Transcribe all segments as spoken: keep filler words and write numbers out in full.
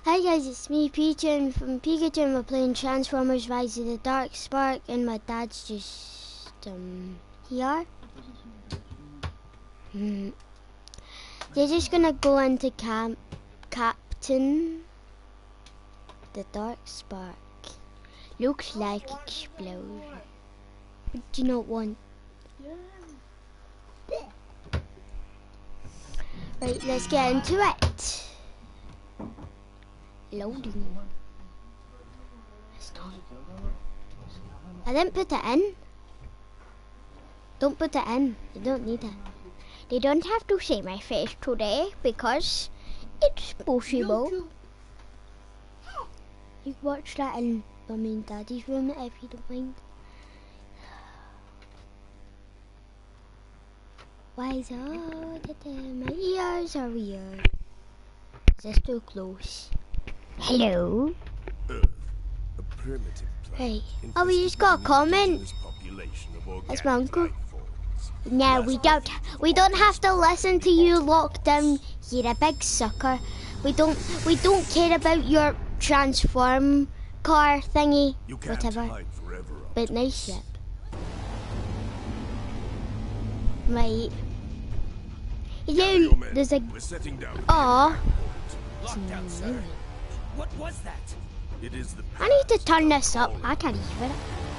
Hi guys, it's me, Pikachu from Pikachu, and we're playing Transformers Rise of the Dark Spark, and my dad's just, um, here. Hmm. They're just gonna go into camp, Captain the Dark Spark. Looks like explosion. What do you not want? Right, let's get into it. Loading. It's not. I didn't put it in. Don't put it in. You don't need it. They don't have to see my face today because it's possible. You can watch that in Mummy and Daddy's room if you don't mind. Why is all the time my ears are weird? Is this too close? Hello? Earth, a primitive Hey, oh, we just got a comment. That's my uncle. No, we don't. We don't have to listen to you locked down. You're a big sucker. We don't. We don't care about your transform car thingy, whatever. But nice ship. Right. Hello. There's a. Aw. What was that? It is the I need to turn this up. I can't hear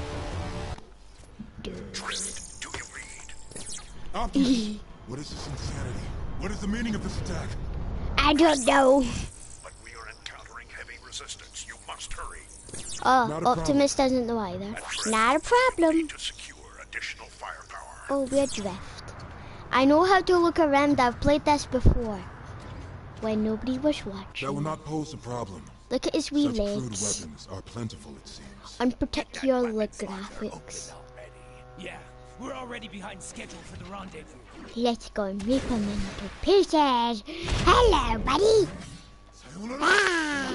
it. Do you read? Optimus, what is this insanity? What is the meaning of this attack? I don't know. But we are encountering heavy resistance. You must hurry. Oh, Optimus doesn't know either. Not a problem. To secure additional firepower. Oh, we're drift. I know how to look around. I've played this before. When nobody was watching. That will not pose a problem. Look at his wee Such legs. crude weapons are plentiful, it seems. And particularly graphics. Yeah, we're already behind schedule for the rendezvous. Let's go and rip him into pieces. Hello, buddy. Ah.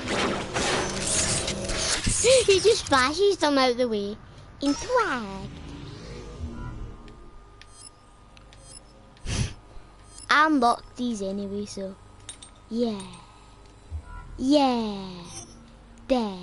He just flashes them out the way. Interact. I unlocked these anyway, so yeah. Yeah. There.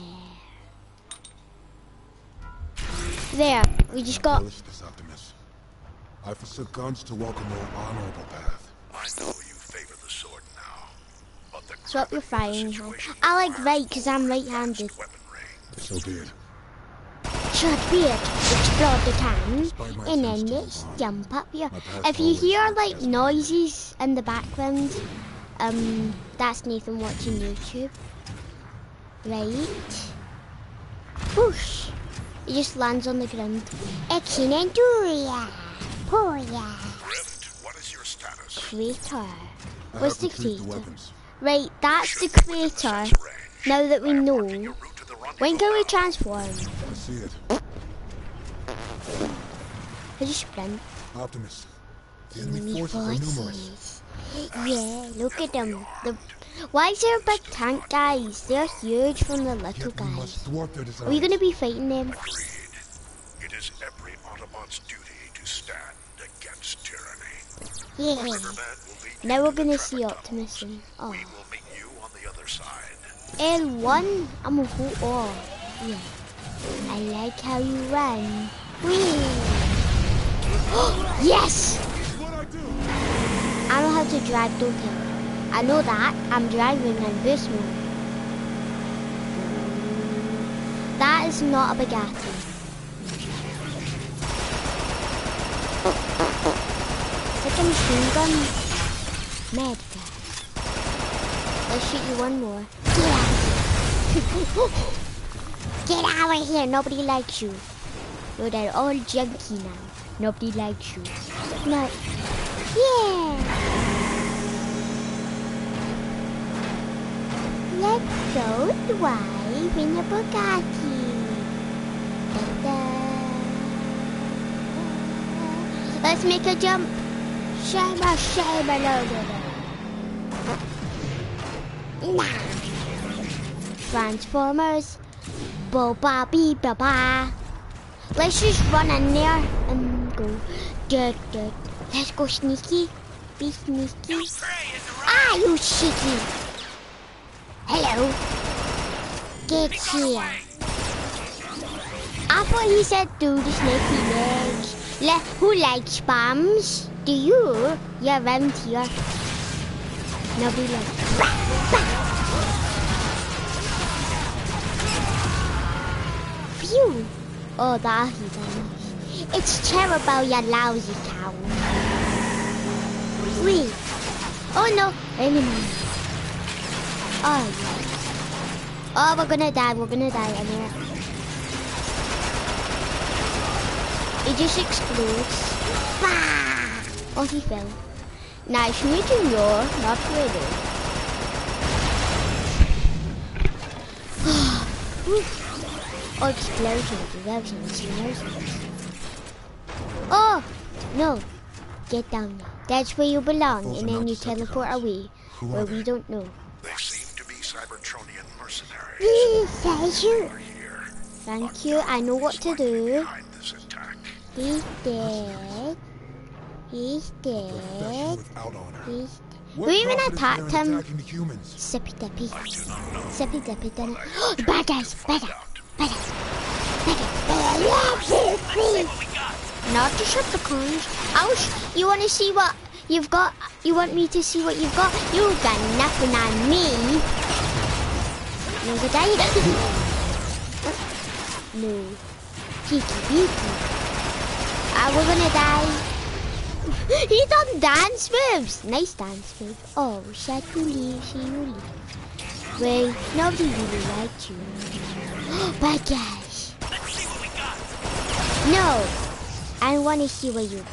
There. We just got. Relish this, Optimus. I forsook guns to walk a more honorable path. I know you favor the sword now, but the Swap your firing hand. I like right because I'm right-handed. So be it. Should be it. Explode the can, and then let's jump up here. If you hear like noises in the background, um, that's Nathan watching YouTube. Right. Whoosh. It just lands on the ground. Excellent, ya. Poor ya. Rift, what is your status? Crater. I What's the have retrieved crater? weapons. Right, that's the crater. Now that we know, when can we transform? I see it. I just sprint. Optimus. The enemy Enemy forces are numerous. forces. Yeah, look at them. The, why is there a big tank, guys? They're huge from the little Yet we guys. must thwart their desires. Are we going to be fighting them? Agreed. It is every Autobot's duty to stand against tyranny. Yeah. Riverbed will lead Now you we're to the going to see traffic Optimus. tunnels. And, oh. We will meet you on the other side. L one? I'm a who? Oh, yeah. I like how you run. Whee! Yes! I know how to drive, don't I? I know that. I'm driving in this mode. That is not a Bugatti. It's like a machine gun. Medica. Let's shoot you one more. Get out of here. Get out of here. Nobody likes you. You're that old junkie now. Nobody likes you. No. Yeah. Let's go drive in a Bugatti. Da-da. Let's make a jump. Shama, shama, no, no, no. Nah. Transformers. Bo-ba, bee-ba-ba. Let's just run in there and go. Dirt, dirt. Let's go sneaky. Be sneaky. Ah, you cheeky. Hello. get here. I thought he said do the snaky legs. Le who likes bombs? Do you? Yeah, around here. Nobody likes. Phew. Oh, that he does. It's terrible, you lousy cow. Wait. Oh no, enemy. Oh, yeah. Oh, we're gonna die, we're gonna die anyway. It just explodes. Ah! Oh, he fell. Nice meeting you, not really. Oh, explosions, explosions, explosions. Oh, no. Get down now. That's where you belong, Those and are then not you teleport Decepticons. away, Who where are we they? don't know. They seem to be Cybertronian mercenaries. Thank you. Are here. Thank you. I know what to do. Behind this attack. He's dead. He's dead. Profession without honor. He's dead. What We even profit is there in attacked him. attacking the humans? Sippy dippy. I do not know. Sippy dippy didn't. But I The bad guys. Bad find guys. out. Bad guys. Bad guys. Not to shut the cons. Ouch. You want to see what you've got? You want me to see what you've got? You've got nothing on me. You're gonna die. No. Peeky peeky. Ah, we're gonna die. He done dance moves. Nice dance move. Oh, sad to leave, she will leave. Wait, nobody really liked you. Bad guys. Let's see what we got. No, I want to see what you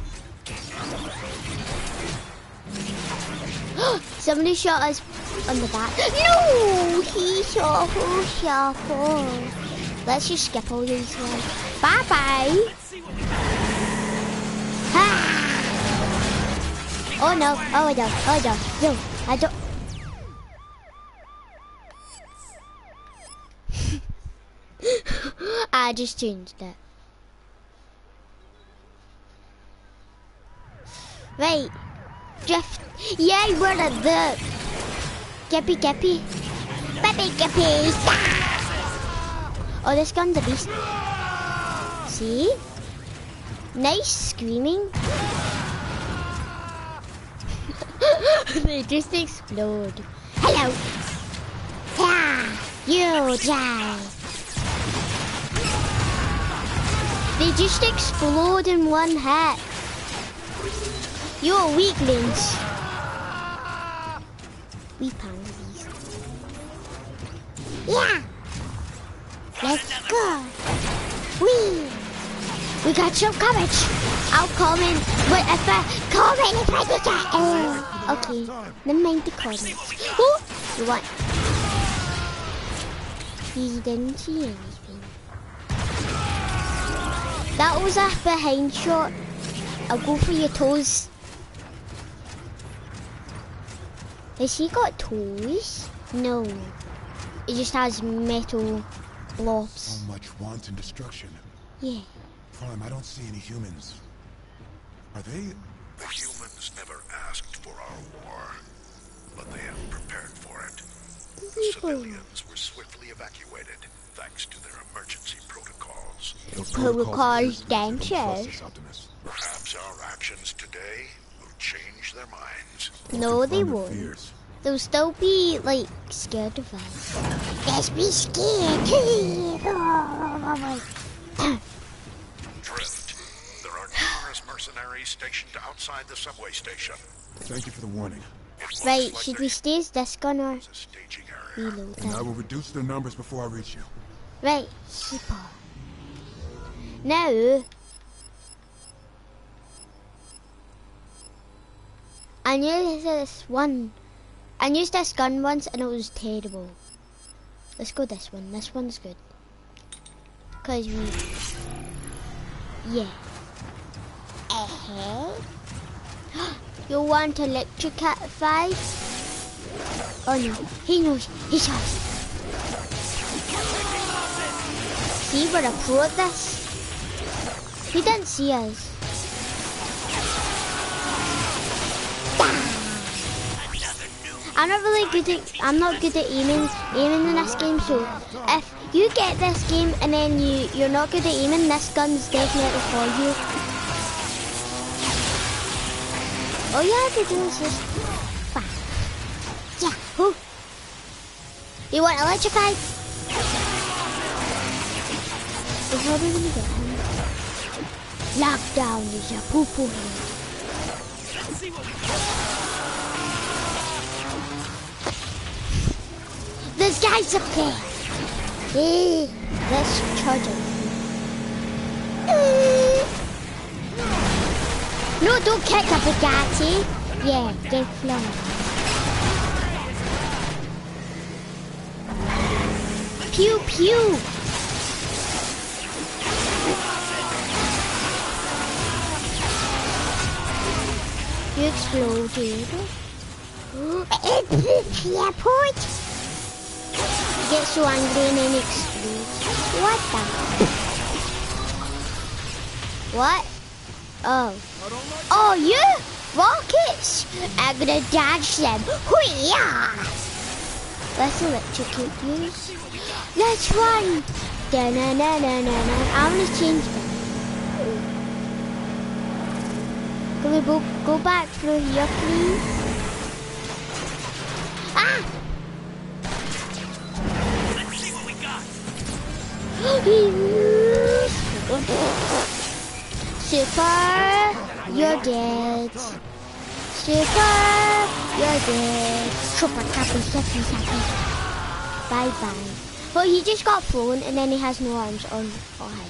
got. Somebody shot us on the back. No, he shot who shot who. Let's just skip all these ones. Bye bye. Let's see what we got. Ah. Oh no, oh no, oh no, no, I don't. I just changed it. Right, Drift. Yay, we're at the Geppy Geppy. Baby Geppy. Oh, this gun's a beast. See? Nice screaming. They just explode. Hello. Yeah, you die. They just explode in one hit. You're weaklings. We pansies. Yeah. Let's go. We. We got some courage. I'll comment. But if I comment if I did that. Oh, okay. Never mind the comments. Oh, you what? He didn't see anything. That was a behind shot. I'll go for your toes. Has he got toes? No. It just has metal blobs. So much want and destruction. Yeah. Prime, I don't see any humans. Are they? The humans never asked for our war, but they have prepared for it. The civilians were swiftly evacuated thanks to their emergency protocols. Those Protocols are dancers. Trust us, Optimus. Perhaps our actions today will change their minds. No, they Confirm their won't. fears. They'll still be, like, scared of us. Let's be scared. Drift. There are numerous mercenaries stationed outside the subway station. Thank you for the warning. It looks Right, like should there we stay as this gun or is a staging area. reload And I it? will reduce their numbers before I reach you. Right, super. Now, I used this one. I used this gun once and it was terrible. Let's go this one. This one's good. Cause we, yeah. Uh-huh. You want electrify? Oh no, he knows. He shot. See, we're a pro at this. He didn't see us. I'm not really good at, I'm not good at aiming, aiming in this game, so if you get this game and then you, you're not good at aiming, this gun's definitely for you. Oh yeah, the doors is fine. Yeah, who? You want electrified? So how are we gonna get him? Lockdown is a poo-poo head. This guy's up there. Hey, let's charge him. No, don't kick the Bugatti. Yeah, get flung. Pew pew. You exploded. It's the airport. Get so angry and then explodes. What the? What? Oh. Oh, you? Rockets? I'm gonna dodge them. Hoo-yah! Let's electrocute you. Let's run. Da-na-na-na-na-na. I'm gonna change them. Can we go, go back through here, please? Ah! Let's see what we got. Super, you're dead. Super, you're dead. Super happy, happy, happy. Bye bye. Well, he just got thrown and then he has no arms on. Oh, hi.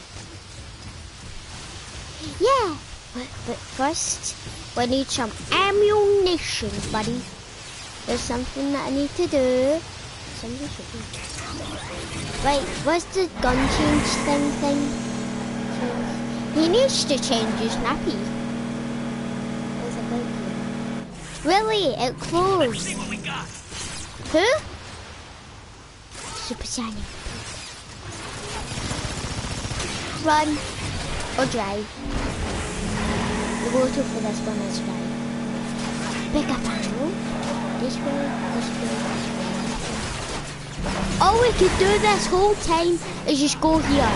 Yeah. But, but first, we need some ammunition, buddy. There's something that I need to do. Somebody should do. Wait, what's the gun change thing thing? He needs to change his nappy. There's a bug here. Really? It closed. Who? Supersonic. Run or drive. The water for this one is right. Pick up arrow. This way, this way, this way. All we could do this whole time is just go here.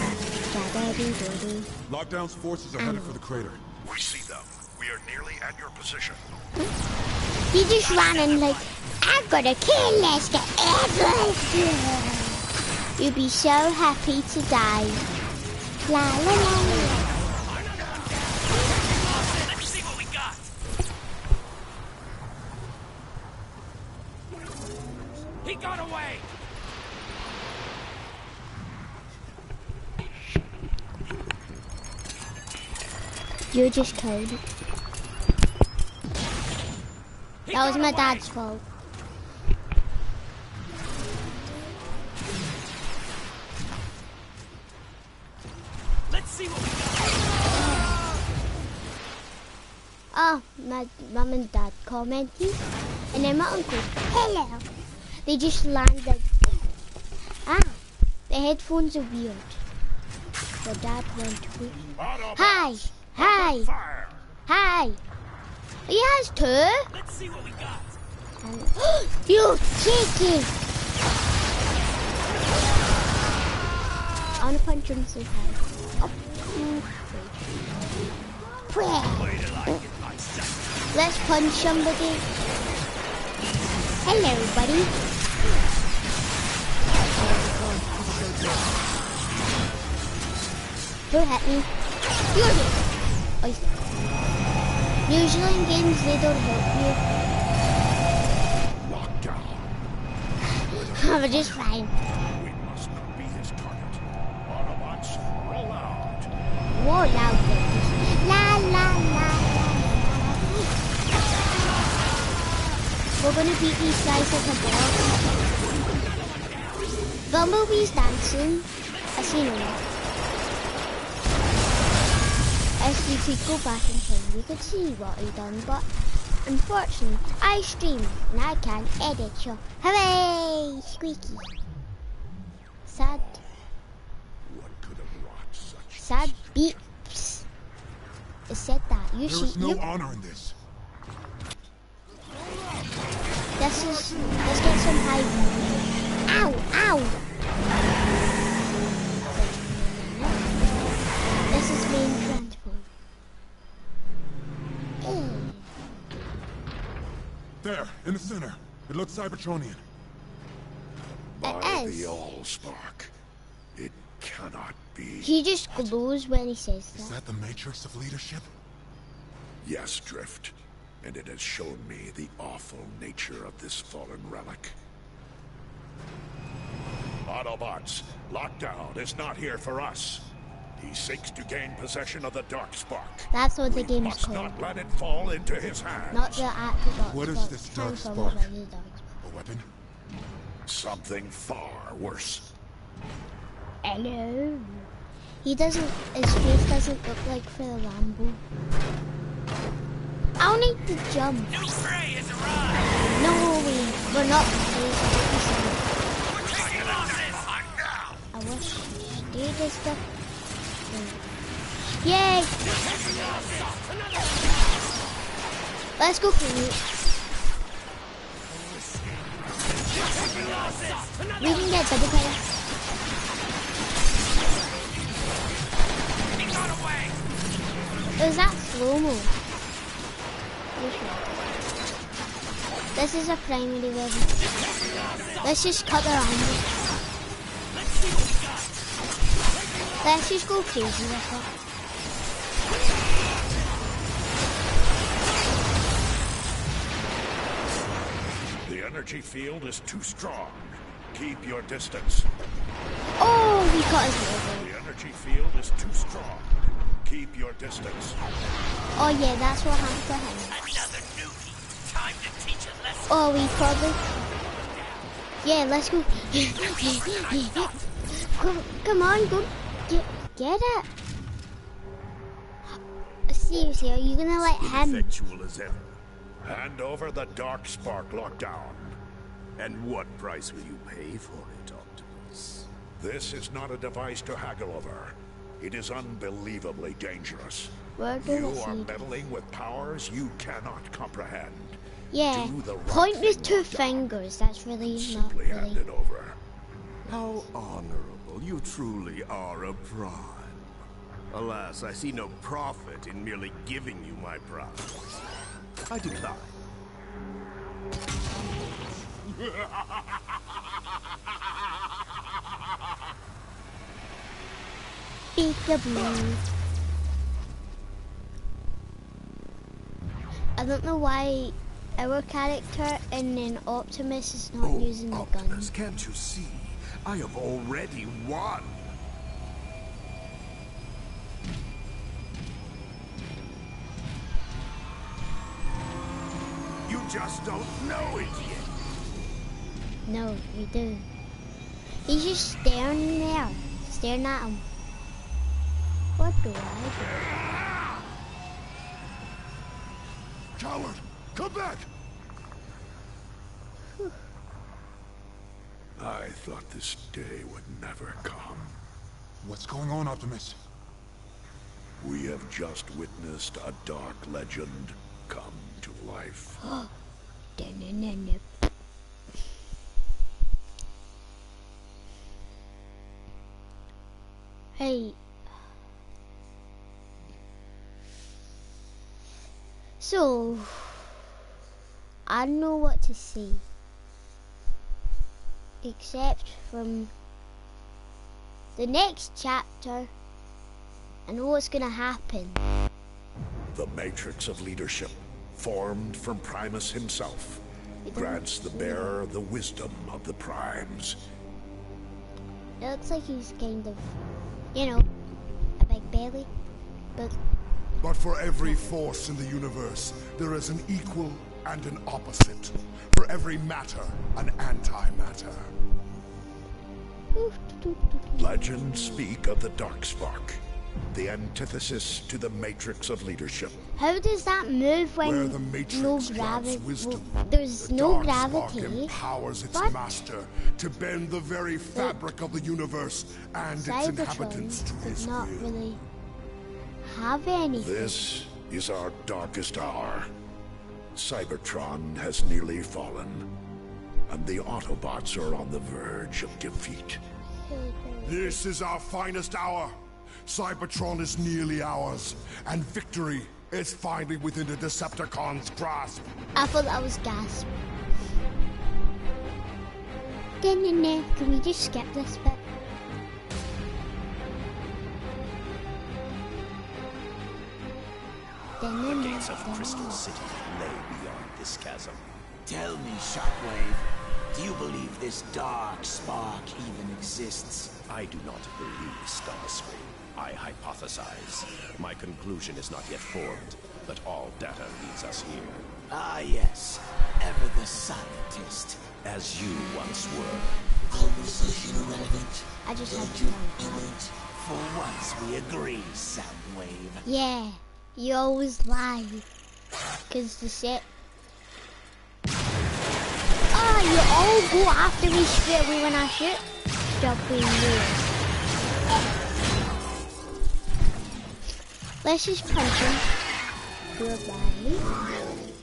Lockdown's forces are headed for the crater. We see them. We are nearly at your position. He just ran in like, I'm gonna kill this guy everything. You'd be so happy to die. La la la la. He got away! You just killed it. That was my dad's fault. Let's see what we got. Oh, my mum and dad commented, and then my uncle, hello. They just landed. Ah, the headphones are weird. The dad went away. Hi, hi, hi. He has two. Let's see what we got. And, you cheeky! I want to punch him so hard. Oh. Let's punch somebody. Hello, buddy. Who hit me? You're here. Oh, usually in games they don't help you. I'm just fine. We must not be his target. Autobots, roll out. Roll out, babies. La la la la. We're gonna beat these guys at the boss. Bumblebee's dancing. I see no one. If you could go back in time, you could see what he done, but unfortunately, I stream and I can't edit you. Hooray! Squeaky. Sad. What could have wrought such Sad beeps. It said that. You There see, is no you, honor in this. This is, let's get some high. Ow, ow! This is main transport. Ew. There, in the center. It looks Cybertronian. By It is. the Allspark, it cannot be. He just glows when he says Is that. that the Matrix of Leadership? Yes, Drift. And it has shown me the awful nature of this fallen relic. Autobots, Lockdown is not here for us. He seeks to gain possession of the Darkspark. That's what the We game is must called. not let it fall into his hands. Not the actual Dark What is Spark, this Transformers Darkspark? by the Darkspark. A weapon? Something far worse. Hello. He doesn't, his face doesn't look like for the Lambo. I'll need to jump. New prey has arrived! No, we, we're not playing. We're taking losses! I wish you stayed as the... Yay! Let's go for it. We can get double player. He got away! Is that slow-mo? This is a primary weapon. Let's just cut their armor. Let's just go crazy with it. The energy field is too strong. Keep your distance. Oh, we cut his level. The energy field is too strong. Keep your distance. Oh yeah, that's what happened to him. Another newbie. Time to teach a lesson. Oh, we probably... Yeah, let's go. Come, come on, go. Get, get it. Seriously, are you gonna let him? Effectual as ever. Hand over the Darkspark Lockdown. And what price will you pay for it, Optimus? This is not a device to haggle over. It is unbelievably dangerous. We're You gonna are see. meddling with powers you cannot comprehend. Yeah, Do the right point with thing, two Lockdown. fingers. That's really not Simply hand really. it over. How honorable. You truly are a prime. Alas, I see no profit in merely giving you my prize. I decline. Peekaboo. I don't know why our character and then Optimus is not Oh, using the gun. Optimus, can't you see? I have already won. You just don't know it yet. No, you do. He's just staring there, staring at him. What do I Coward! Come back! I thought this day would never come. What's going on, Optimus? We have just witnessed a dark legend come to life. do? Hey. So, I don't know what to say. Except from the next chapter, I know what's gonna happen. The Matrix of Leadership, formed from Primus himself, grants the bearer the wisdom of the Primes. It looks like he's kind of, you know, a big belly, but But for every force in the universe, there is an equal and an opposite. For every matter, an antimatter. Legends speak of the Darkspark, the antithesis to the Matrix of Leadership. how does that move when Where the Matrix no grants gravity? wisdom, There's the no Darkspark gravity. empowers its What? master to bend the very fabric of the universe and its inhabitants to Cybertron his does not will. really have anything. This is our darkest hour. Cybertron has nearly fallen, and the Autobots are on the verge of defeat. This is our finest hour. Cybertron is nearly ours, and victory is finally within the Decepticons' grasp. I thought that was gasp. Can we just skip this bit? The gates of Crystal City lay beyond this chasm. Tell me, Shockwave, do you believe this dark spark even exists? I do not believe Starscream. I hypothesize. My conclusion is not yet formed, but all data leads us here. Ah, yes. Ever the scientist. As you once were. Conversation irrelevant. I just had to know. For once we agree, Soundwave. Yeah, you always lie. Cause the set. Oh, you all go after me straight away when I shoot. Stop being weird. Let's just punch him. Goodbye.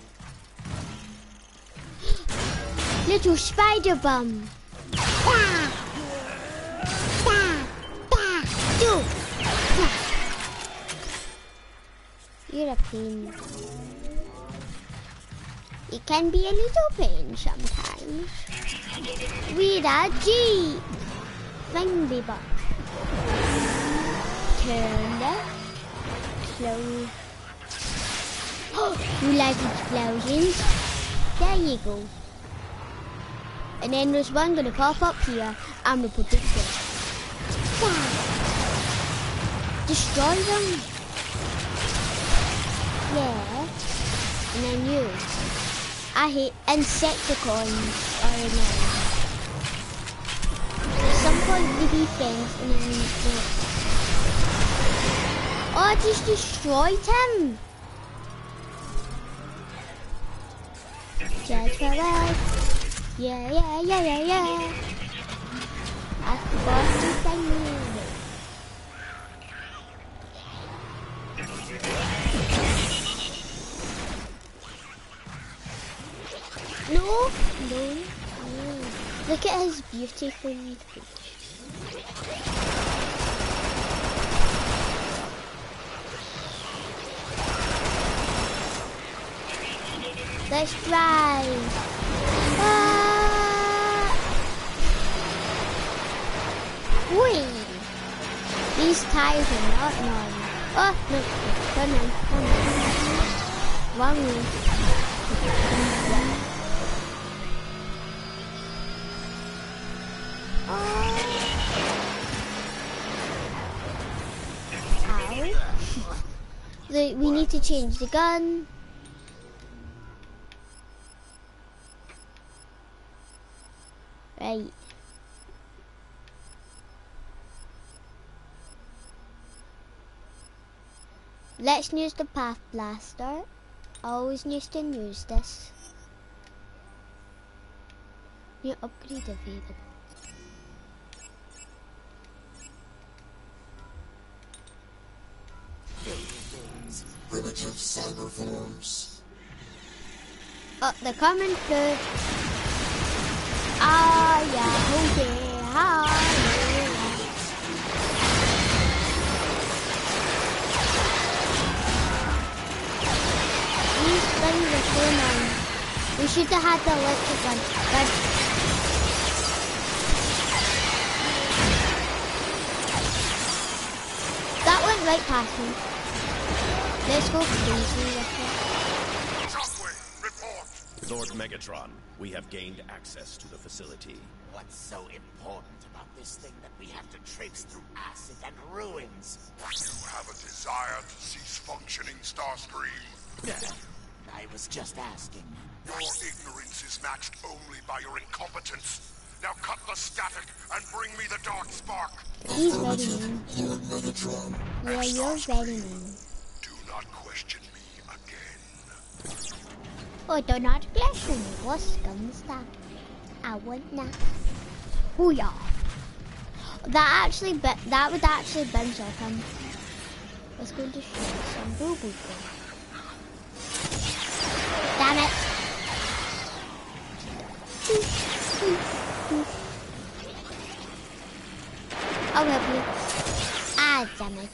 Little spider bum. Bah! Bah! Bah! Do! Bah! You're a pain. It can be a little pain sometimes. We're a G. Find me back. Turn left. Slow. You like explosions? There you go. And then there's one gonna pop up here. I'm gonna put it there. Destroy them. Yeah. And then you. I hate Insecticons are annoying. At some point we be friends and then we oh, I just destroyed him. Just for us. Yeah, yeah, yeah, yeah, yeah. I forgot to thank you. No, no, no. Look at his beautiful face. Let's drive. Ah. Whee! These tires are not normal. Oh, no, turn on, turn on. Wrong way. Ow. the, we need to change the gun. Right. Let's use the Path Blaster. I always used to use this. New upgrade available. Primitive cyber forms. Oh, they're coming through. Ah, yeah, okay, hi. These things are so annoying. We should have had the electric one. But that went right past me. Let's go crazy with it. Lord Megatron, we have gained access to the facility. What's so important about this thing that we have to traipse through acid and ruins? You have a desire to cease functioning, Starscream? I was just asking. Your ignorance is matched only by your incompetence. Now cut the static and bring me the dark spark. He's ready, man. Yeah, you're ready, man. Do not question me again. Oh, do not question me. What's gonna stop? I want that. Oh yeah. That actually, be that would actually bounce off him. Let's go to shoot some boo boo. damn it. I'll help you. Ah, damn it.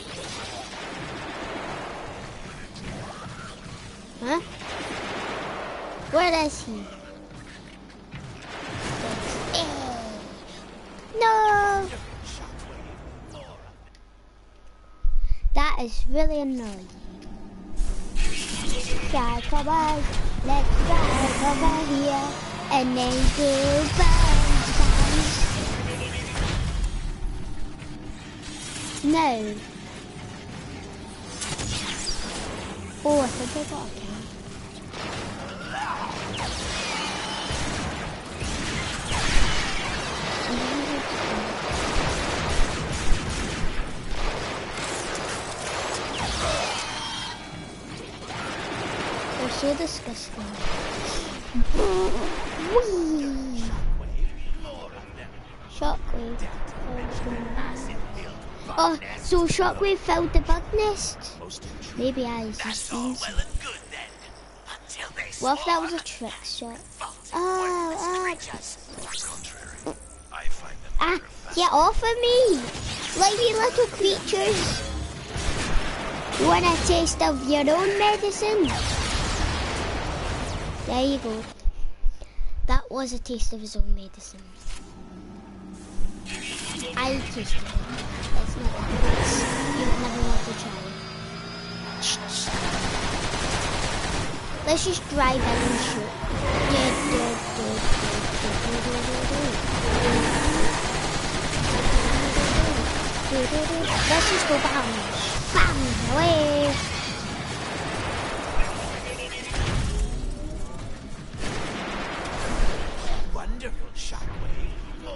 Huh? Where is he? No! That is really annoying. Drive over, let's drive over here, and then go bounce, bounce. No. Oh, I think I got a kill. They're so disgusting. Whee! Shockwave. Oh, so Shockwave filled the bug nest? Maybe I just seen something. What if that was a trick shot? Oh, oh. Ah, get off of me! Like you little creatures. You want a taste of your own medicine? There you go. That was a taste of his own medicine. I tasted it. It's not that nice. You'd never want to try it. Let's just drive in and shoot. Let's just go bam. Bam! Away! Wonderful shockwave.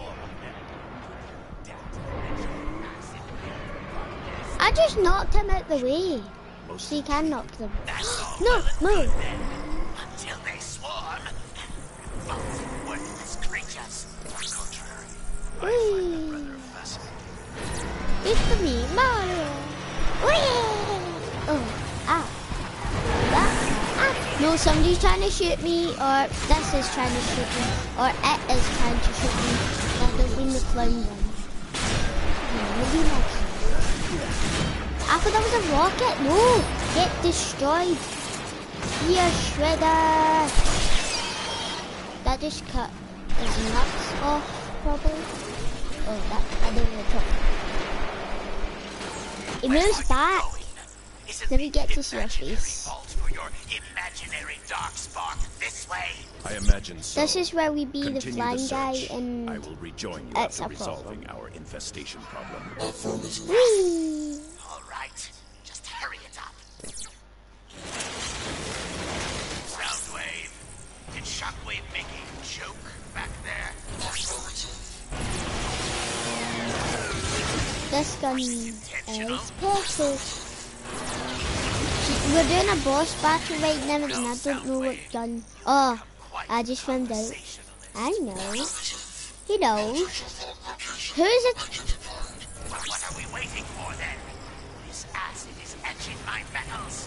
I just knocked him out the way. So you can knock them. No, move! Until they swarm. Both worthless creatures. Whee! It's me, Mario! Whee! Oh, ah. That, ah. No, somebody's trying to shoot me, or this is trying to shoot me, or it is trying to shoot me. That don't mean the clown one. No, maybe not. I thought that was a rocket. No! Get destroyed. Here, Shredder. That just cut his nuts off, probably. Oh, that, I don't know top. It moves back. Let me get to see your face. I imagine so. This is where we be Continue the flying guy and I will rejoin you it's after a problem. resolving our infestation problem. Whee! All right, just hurry it up. Soundwave, did Shockwave make a joke back there? This gun is perfect. We're doing a boss battle right now and I don't know what gun. Oh, I just found out. I know. He knows. Who's it? Well, what are we waiting for then? This acid is etching my metals.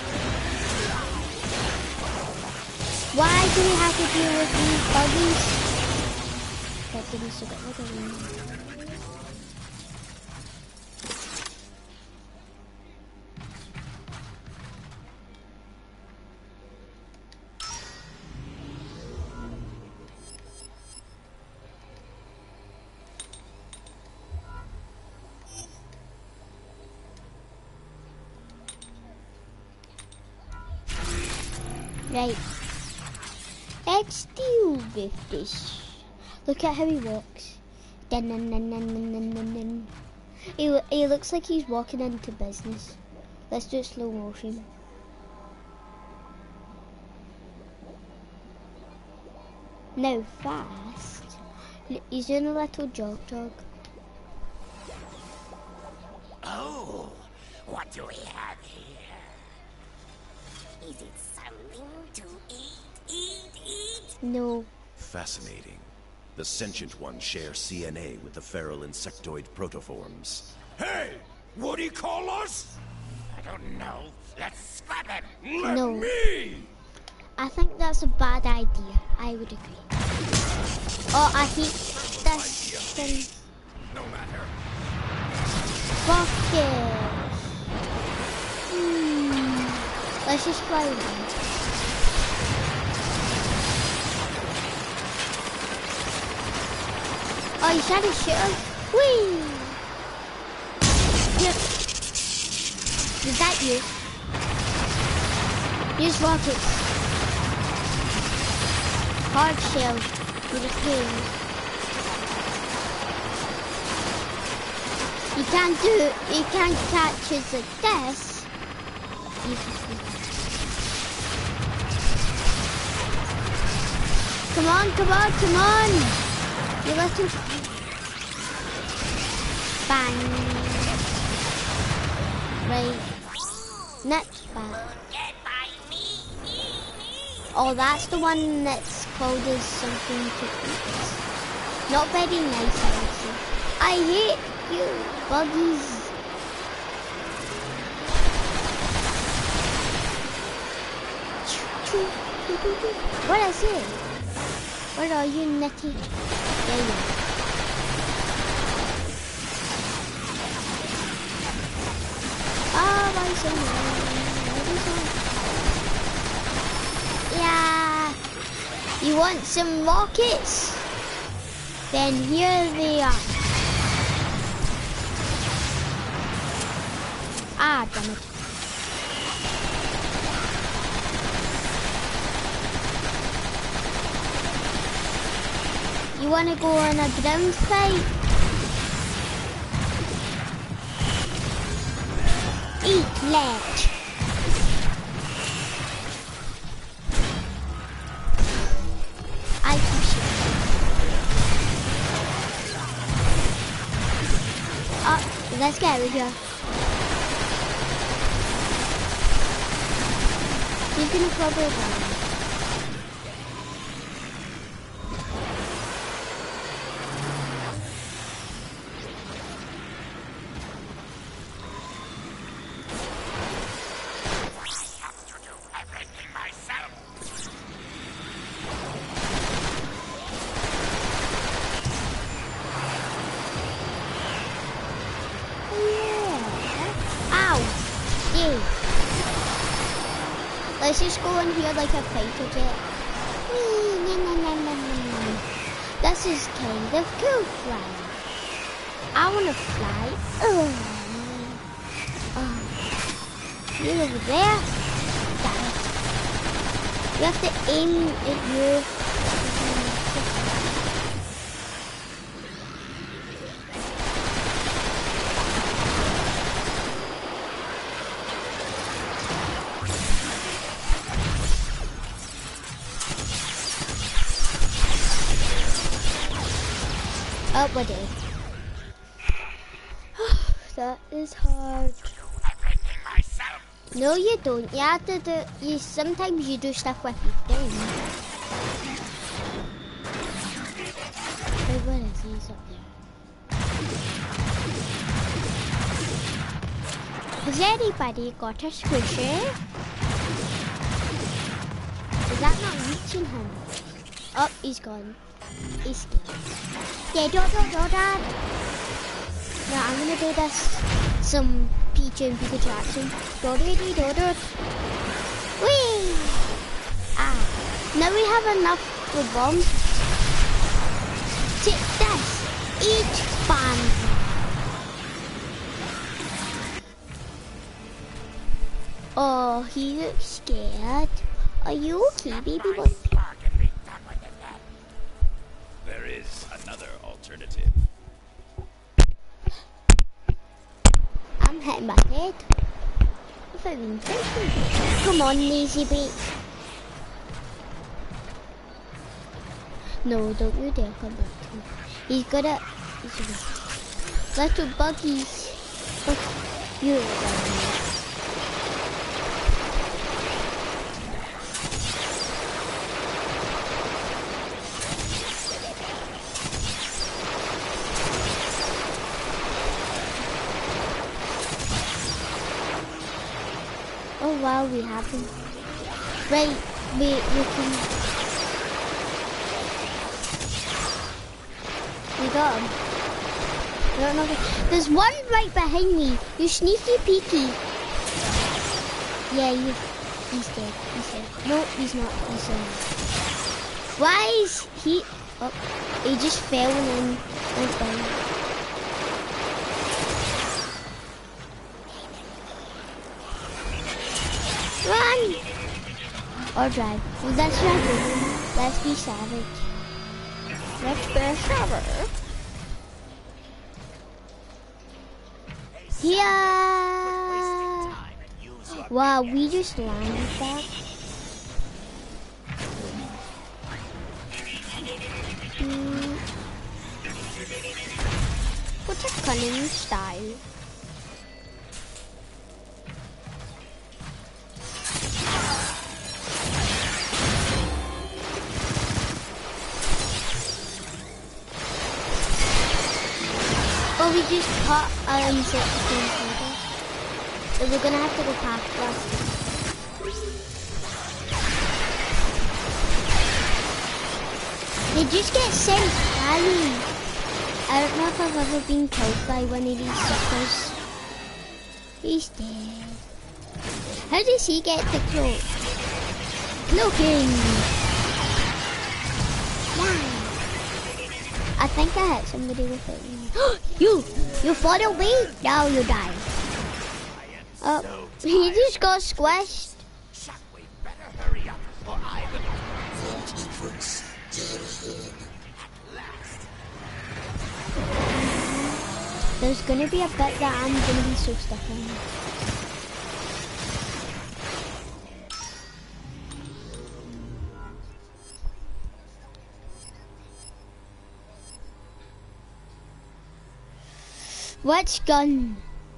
Why do we have to deal with these buggies? That didn't suck it. Look at me. Right. Let's deal with this. Look at how he walks. Dun, dun, dun, dun, dun, dun, dun, dun. He, he looks like he's walking into business. Let's do it slow motion. Now fast. He's doing a little jog jog. Oh, what do we have here? Is it something to eat, eat, eat? No. Fascinating. The sentient ones share C N A with the feral insectoid protoforms. Hey! What do you call us? I don't know. Let's scrap him. Let No. me! I think that's a bad idea. I would agree. Oh, I hate this thing. No matter. Fuck it. Hmm. Let's just fly around. Oh, you tried to shoot him? Whee! Yep. Is that you? Use rockets. Hard shell. With a pin. You can't do it. You can't catch it like this. Come on, come on, come on! You little... Bang. Right. Next back. Oh, that's the one that's called as something to eat. Not very nice, I would say. I hate you, buggies. What is it? Where are you, Nettie? There you are. Oh, my son. Yeah. You want some rockets? Then here they are. Ah, damn it. You want to go on a ground fight? Eat ledge. I push it. Oh, let's get out of here. He's gonna probably die. Let's just go in here like a fighter jet. This is kind of cool flying. I want to fly. Oh, oh. You're over there. Got it. You have to aim at you. Oh, we're dead. That is hard. No, you don't. You have to do. You sometimes you do stuff with your thing. Wait, what is he up there? Has anybody got a squishy? Is that not reaching him? Oh, he's gone. He's scared. Yeah, don't, don't, don't, don't. Now I'm gonna do this. Some Pikachu and Pikachu action. Do do do do do. Whee! Ah. Now we have enough for bombs. Take this. Each bomb. Oh, he looks scared. Are you okay, baby boy? There is another alternative. I'm hitting my head. If I've been thinking. Come on, lazy bait. No, don't you dare come back to me. He's good at little buggies. Look, you're down. Oh wow, we have him. Right, We, we can... We got him. I don't know. There's one right behind me. You sneaky peeky. Yeah, you... He's dead. He's dead. No, he's not. He's dead. Why is he... Oh, he just fell and then went down. Run! Or drive. Well, let's drive. Let's be savage. Let's be savage. Yeah! Wow, we just landed that. Mm. What's a cunning style? Oh, we just caught um sixteen people. So we're gonna have to go past us. They just get sent flying. I don't know if I've ever been killed by one of these suckers. He's dead. How does he get to cloak? Cloaking! Yeah. I think I hit somebody with it. You! You follow me? Now you die. Oh, he just got squished. Shockwave, better hurry up, or I will... There's gonna be a bit that I'm gonna be so stuck in. Which gun?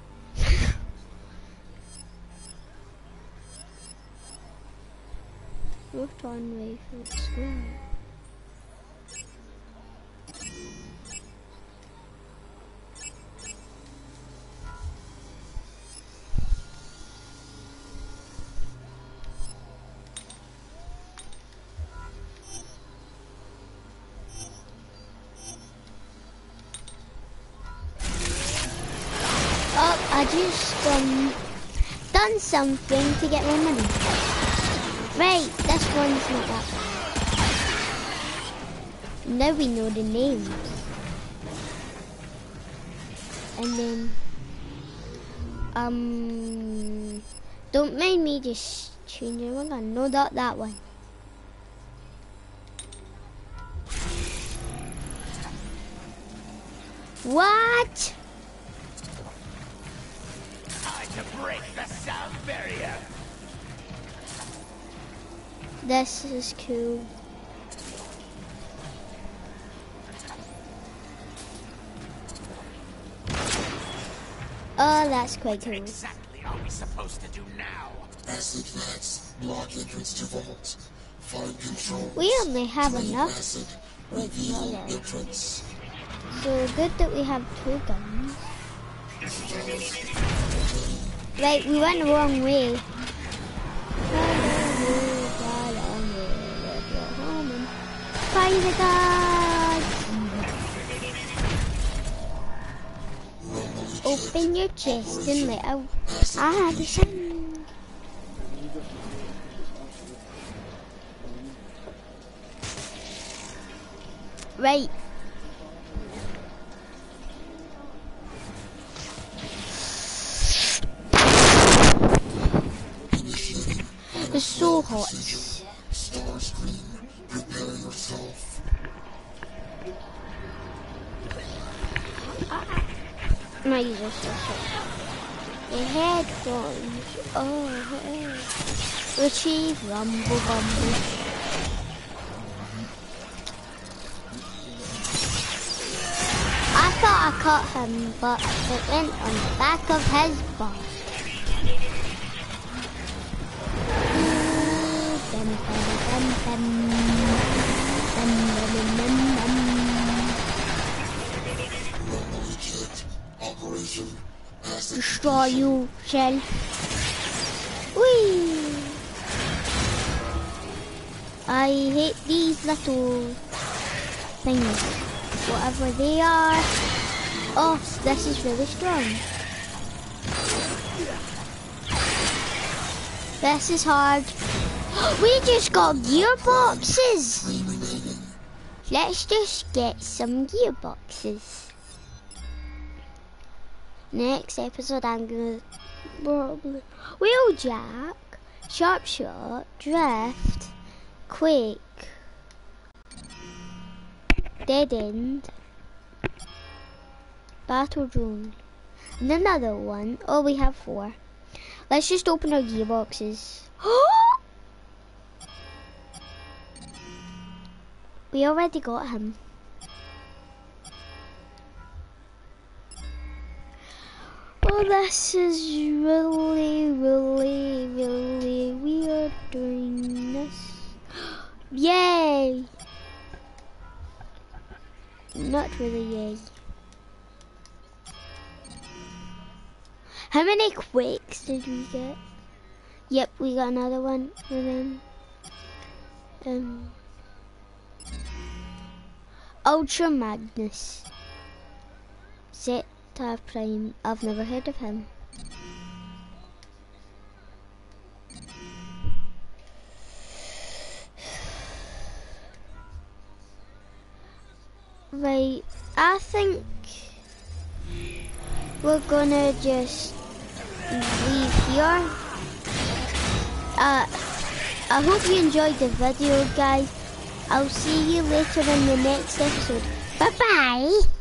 Roton rifle square. Oh, I just um done something to get more money. Right, this one's not that bad. Now we know the names. And then, um, don't mind me just changing my gun. No, not that one. What? Time to break the sound barrier. This is cool. Oh, that's quite cool. What exactly are we supposed to do now? Acid vats block entrance to vault. Find control. We only have enough. Acid reveal entrance. So good that we have two guns. Right, we went the wrong way. Fire the guards! Open your chest and let out. Ah, the sun. Right. It's so hot. Star screen. Prepare yourself. My user so hot. The headphones. Oh, hey. Retrieve rumble bumble. I thought I caught him, but it went on the back of his butt. Destroy you, shell. Whee! I hate these little things, whatever they are. Oh, this is really strong. This is hard. We just got gearboxes. Let's just get some gearboxes. Next episode I'm gonna probably Wheeljack, Sharpshot, Drift, Quake, Dead End, Battle Drone, and another one. Oh, we have four. Let's just open our gearboxes. We already got him. Oh, this is really, really, really weird doing this. Yay! Not really yay. How many Quakes did we get? Yep, we got another one for them. Um, Ultra Magnus. Zeta Prime. I've never heard of him. Right, I think we're gonna just leave here. Uh, I hope you enjoyed the video, guys. I'll see you later in the next episode. Bye bye.